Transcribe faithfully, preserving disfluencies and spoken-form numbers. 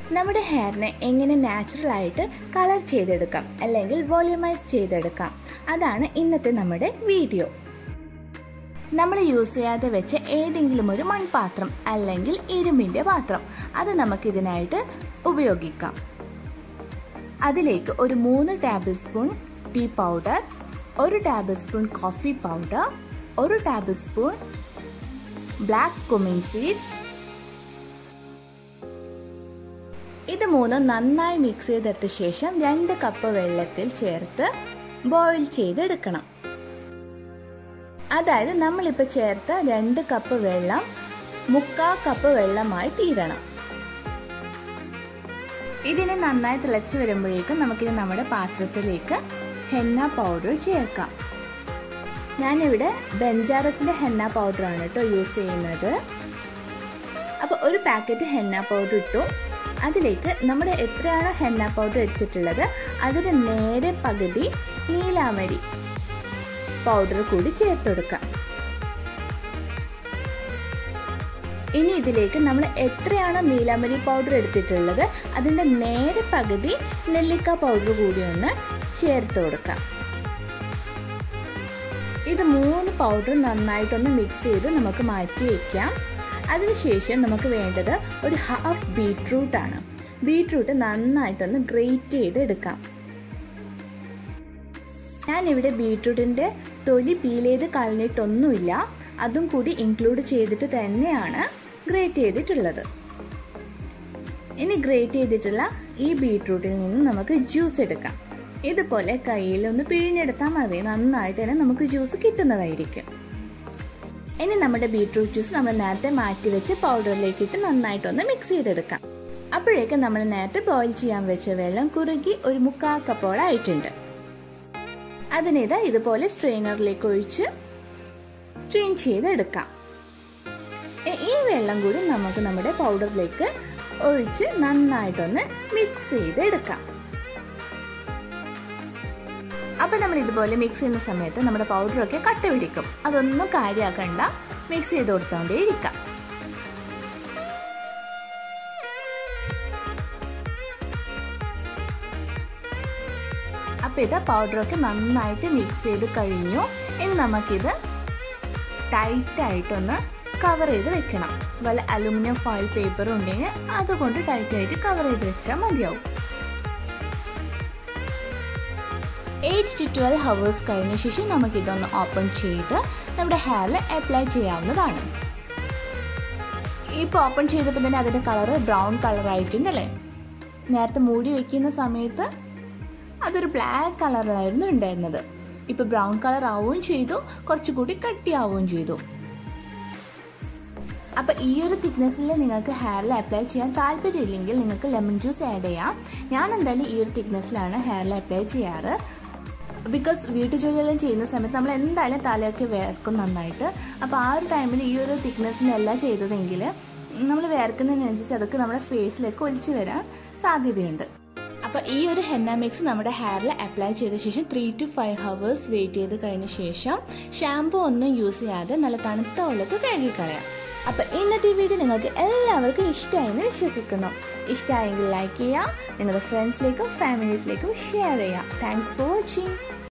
നമ്മുടെ ഹെയറിനെ എങ്ങനെ നാച്ചുറൽ ആയിട്ട് കളർ ചെയ്തെടുക്കാം അല്ലെങ്കിൽ വോളിയമൈസ് ചെയ്തെടുക്കാം, അതാണ് ഇന്നത്തെ നമ്മുടെ വീഡിയോ. നമ്മൾ യൂസ് ചെയ്യാതെ വെച്ച ഏതെങ്കിലും ഒരു മൺപാത്രം അല്ലെങ്കിൽ ഇരുമ്പിൻ്റെ പാത്രം അത് നമുക്കിതിനായിട്ട് ഉപയോഗിക്കാം. അതിലേക്ക് ഒരു മൂന്ന് ടേബിൾ സ്പൂൺ ടീ പൗഡർ, ഒരു ടേബിൾ സ്പൂൺ കോഫി പൗഡർ, ഒരു tablespoon black cumin seeds, ഇത് മൂന്നും നന്നായി മിക്സ് ചെയ്തെടുത്ത ശേഷം രണ്ട് കപ്പ് വെള്ളത്തിൽ ചേർത്ത് ബോയിൽ ചെയ്തെടുക്കണം. അതായത് നമ്മളിപ്പോൾ ചേർത്ത രണ്ട് കപ്പ് വെള്ളം മുക്കാൽ കപ്പ് വെള്ളമായി തീരണം. ഇതിനെ നന്നായി തിളച്ച് വരുമ്പോഴേക്കും നമുക്കിത് നമ്മുടെ പാത്രത്തിലേക്ക് ഹെന്ന പൗഡർ ചേർക്കാം. ഞാനിവിടെ ബെഞ്ചാറസിൻ്റെ ഹെന്ന പൗഡറാണ് കേട്ടോ യൂസ് ചെയ്യുന്നത്. അപ്പോൾ ഒരു പാക്കറ്റ് ഹെന്ന പൗഡർ ഇട്ടു. അതിലേക്ക് നമ്മൾ എത്രയാണോ ഹെന്ന പൗഡർ എടുത്തിട്ടുള്ളത് അതിന് നേരെ പകുതി നീലാമരി പൗഡർ കൂടി ചേർത്ത് കൊടുക്കാം. ഇനി ഇതിലേക്ക് നമ്മൾ എത്രയാണോ നീലാമരി പൗഡർ എടുത്തിട്ടുള്ളത് അതിൻ്റെ നേരെ പകുതി നെല്ലിക്ക പൗഡർ കൂടി ഒന്ന് ചേർത്ത് കൊടുക്കാം. ഇത് മൂന്ന് പൗഡർ നന്നായിട്ടൊന്ന് മിക്സ് ചെയ്ത് നമുക്ക് മാറ്റി വയ്ക്കാം. അതിനുശേഷം നമുക്ക് വേണ്ടത് ഒരു ഹാഫ് ബീറ്റ്റൂട്ട് ആണ്. ബീറ്റ്റൂട്ട് നന്നായിട്ടൊന്ന് ഗ്രേറ്റ് ചെയ്ത് എടുക്കാം. ഞാനിവിടെ ബീറ്റ്റൂട്ടിൻ്റെ തൊലി പീൽ ചെയ്ത് കളഞ്ഞിട്ടൊന്നുമില്ല, അതും കൂടി ഇൻക്ലൂഡ് ചെയ്തിട്ട് തന്നെയാണ് ഗ്രേറ്റ് ചെയ്തിട്ടുള്ളത്. ഇനി ഗ്രേറ്റ് ചെയ്തിട്ടുള്ള ഈ ബീറ്റ്റൂട്ടിൽ നിന്ന് നമുക്ക് ജ്യൂസ് എടുക്കാം. ഇതുപോലെ കയ്യിലൊന്ന് പിഴിഞ്ഞെടുത്താൽ മതി, നന്നായിട്ട് തന്നെ നമുക്ക് ജ്യൂസ് കിട്ടുന്നതായിരിക്കും. ഇനി നമ്മുടെ ബീറ്റ്റൂട്ട് ജ്യൂസ് നമ്മൾ നേരത്തെ മാറ്റി വെച്ച് പൗഡറിലേക്ക് ഇട്ട് നന്നായിട്ടൊന്ന് മിക്സ് ചെയ്തെടുക്കാം. അപ്പോഴേക്കും നമ്മൾ നേരത്തെ ബോയിൽ ചെയ്യാൻ വെച്ച വെള്ളം കുറുകി ഒരു മുക്കാൽ കപ്പോളം ആയിട്ടുണ്ട്. അതിനിതാ ഇതുപോലെ സ്ട്രെയിനറിലേക്ക് ഒഴിച്ച് സ്ട്രെയിൻ ചെയ്തെടുക്കാം. ഈ വെള്ളം കൂടി നമുക്ക് നമ്മുടെ പൗഡറിലേക്ക് ഒഴിച്ച് നന്നായിട്ടൊന്ന് മിക്സ് ചെയ്തെടുക്കാം. അപ്പം നമ്മൾ ഇതുപോലെ മിക്സ് ചെയ്യുന്ന സമയത്ത് നമ്മുടെ പൗഡറൊക്കെ കട്ട പിടിക്കും. അതൊന്നും കാര്യമാക്കണ്ട, മിക്സ് ചെയ്ത് കൊടുത്തോണ്ടേ ഇരിക്കാം. അപ്പം ഇത് പൗഡറൊക്കെ നന്നായിട്ട് മിക്സ് ചെയ്ത് കഴിഞ്ഞു. ഇനി നമുക്കിത് ടൈറ്റായിട്ടൊന്ന് കവർ ചെയ്ത് വെക്കണം. വല്ല അലുമിനിയം ഫോയിൽ പേപ്പർ ഉണ്ടെങ്കിൽ അതുകൊണ്ട് ടൈറ്റായിട്ട് കവർ ചെയ്ത് വെച്ചാൽ മതിയാവും. എയ്റ്റ് ടു ട്വൽവ് ഹവേഴ്സ് കഴിഞ്ഞ ശേഷം നമുക്കിതൊന്ന് ഓപ്പൺ ചെയ്ത് നമ്മുടെ ഹെയറിൽ അപ്ലൈ ചെയ്യാവുന്നതാണ്. ഇപ്പോൾ ഓപ്പൺ ചെയ്തപ്പോൾ തന്നെ അതിൻ്റെ കളറ് ബ്രൗൺ കളറായിട്ടുണ്ടല്ലേ. നേരത്തെ മൂടി വയ്ക്കുന്ന സമയത്ത് അതൊരു ബ്ലാക്ക് കളറിലായിരുന്നു ഉണ്ടായിരുന്നത്. ഇപ്പോൾ ബ്രൗൺ കളർ ആവുകയും ചെയ്തു, കുറച്ചുകൂടി കട്ടിയാവുകയും ചെയ്തു. അപ്പോൾ ഈ ഒരു തിക്നെസ്സിൽ നിങ്ങൾക്ക് ഹെയറിൽ അപ്ലൈ ചെയ്യാൻ താല്പര്യമില്ലെങ്കിൽ നിങ്ങൾക്ക് ലെമൺ ജ്യൂസ് ആഡ് ചെയ്യാം. ഞാൻ എന്തായാലും ഈ ഒരു തിക്നെസ്സിലാണ് ഹെയറിൽ അപ്ലൈ ചെയ്യാറ്. ബിക്കോസ് വീട്ടുജോലിയെല്ലാം ചെയ്യുന്ന സമയത്ത് നമ്മൾ എന്തായാലും തലയൊക്കെ വേർക്കും നന്നായിട്ട്. അപ്പോൾ ആ ഒരു ടൈമിൽ ഈ ഒരു തിക്നെസ്സിനല്ല ചെയ്തതെങ്കിൽ നമ്മൾ വേർക്കുന്നതിനനുസരിച്ച് അതൊക്കെ നമ്മുടെ ഫേസിലേക്ക് ഒലിച്ചു വരാൻ സാധ്യതയുണ്ട്. അപ്പോൾ ഈ ഒരു ഹെന്ന മിക്സ് നമ്മുടെ ഹെയറിൽ അപ്ലൈ ചെയ്ത ശേഷം three to five hours wait ചെയ്ത് കഴിഞ്ഞ ശേഷം ഷാമ്പൂ ഒന്നും യൂസ് ചെയ്യാതെ നല്ല തണുത്ത വെള്ളത്ത് കഴുകിക്കളയാം. അപ്പോൾ ഇന്നത്തെ വീഡിയോ നിങ്ങൾക്ക് എല്ലാവർക്കും ഇഷ്ടമായെന്ന് വിശ്വസിക്കുന്നു. ഇഷ്ടമായെങ്കിൽ ലൈക്ക് ചെയ്യുക, നിങ്ങളുടെ ഫ്രണ്ട്സിലേക്കും ഫാമിലീസിലേക്കും ഷെയർ ചെയ്യുക. Thanks for watching.